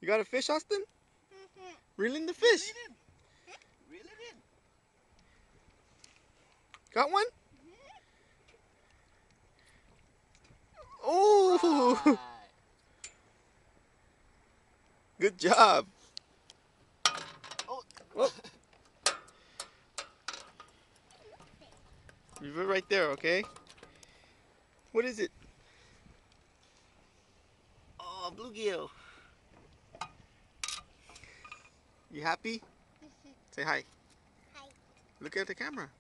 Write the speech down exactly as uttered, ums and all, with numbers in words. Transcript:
You got a fish, Austin? Mm-hmm. Reel in the fish. Reel it in. Got one? Mm-hmm. Oh! Right. Good job. Oh. Whoop. Leave it right there, okay? What is it? Oh, bluegill. You happy? Mm-hmm. Say hi. Hi. Look at the camera.